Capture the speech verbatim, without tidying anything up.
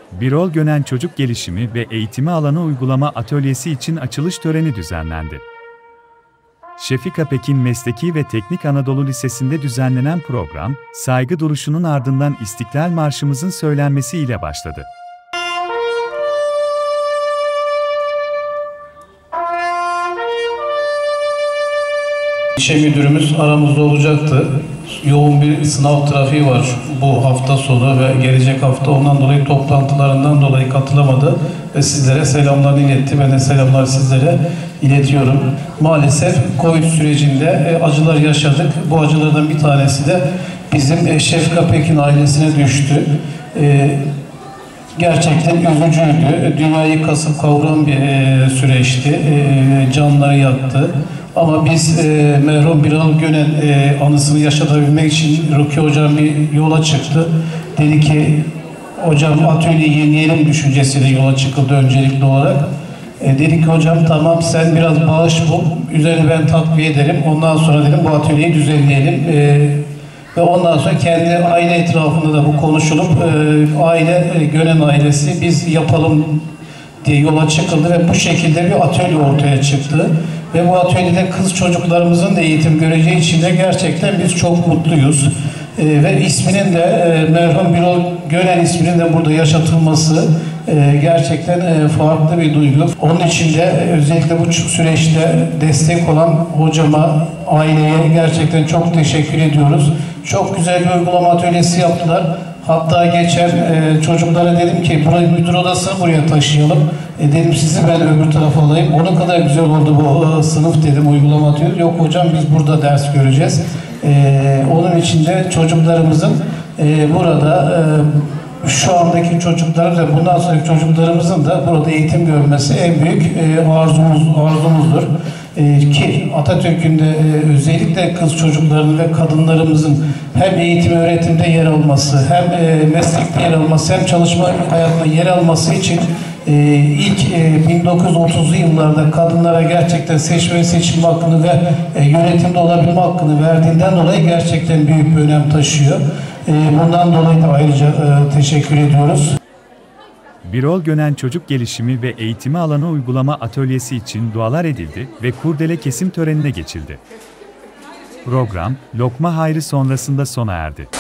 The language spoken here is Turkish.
Birol Gönen Çocuk Gelişimi ve Eğitimi Alanı Uygulama Atölyesi için açılış töreni düzenlendi. Şefika Pekin Mesleki ve Teknik Anadolu Lisesi'nde düzenlenen program, saygı duruşunun ardından İstiklal Marşımızın söylenmesi ile başladı. İlçe müdürümüz aramızda olacaktı. Yoğun bir sınav trafiği var bu hafta sonu ve gelecek hafta. Ondan dolayı toplantılarından dolayı katılamadı ve sizlere selamlarını iletti. Ben de selamlar sizlere iletiyorum. Maalesef Covid sürecinde acılar yaşadık. Bu acılardan bir tanesi de bizim Şefika Pekin ailesine düştü. Gerçekten üzücüydü. Dünyayı kasıp kavuran bir süreçti. Canları yattı. Ama biz e, merhum Birol Gönen e, anısını yaşatabilmek için Rukiye Hocam bir yola çıktı. Dedi ki, hocam atölyeyi yenileyelim düşüncesiyle yola çıkıldı öncelikli olarak. E, dedi ki hocam tamam sen biraz bağış bul, üzerine ben takviye ederim. Ondan sonra dedim bu atölyeyi düzenleyelim. E, ve ondan sonra kendi aile etrafında da bu konuşulup e, aile, e, Gönen ailesi biz yapalım diye yola çıkıldı ve bu şekilde bir atölye ortaya çıktı. Ve bu atölyede kız çocuklarımızın da eğitim göreceği için de gerçekten biz çok mutluyuz. Ee, ve isminin de e, merhum Birol Gönen isminin de burada yaşatılması e, gerçekten e, farklı bir duygu. Onun için de e, özellikle bu süreçte destek olan hocama, aileye gerçekten çok teşekkür ediyoruz. Çok güzel bir uygulama atölyesi yaptılar. Hatta geçen e, çocuklara dedim ki burayı müdür odasını buraya taşıyalım. E, dedim sizi ben öbür tarafa alayım. O ne kadar güzel oldu bu e, sınıf dedim uygulama atıyor. Yok hocam biz burada ders göreceğiz. E, onun için de çocuklarımızın e, burada e, şu andaki çocukların ve bundan sonraki çocuklarımızın da burada eğitim görmesi en büyük e, arzumuz, arzumuzdur. E, ki Atatürk'ün de e, özellikle kız çocuklarının ve kadınlarımızın hem eğitim öğretimde yer alması, hem e, meslekte yer alması, hem çalışma hayatında yer alması için e, ilk e, bin dokuz yüz otuzlu yıllarda kadınlara gerçekten seçme ve seçilme hakkını ve e, yönetimde olabilme hakkını verdiğinden dolayı gerçekten büyük bir önem taşıyor. E, bundan dolayı da ayrıca e, teşekkür ediyoruz. Birol Gönen Çocuk Gelişimi ve Eğitimi Alanı Uygulama Atölyesi için dualar edildi ve kurdele kesim törenine geçildi. Program, lokma hayrı sonrasında sona erdi.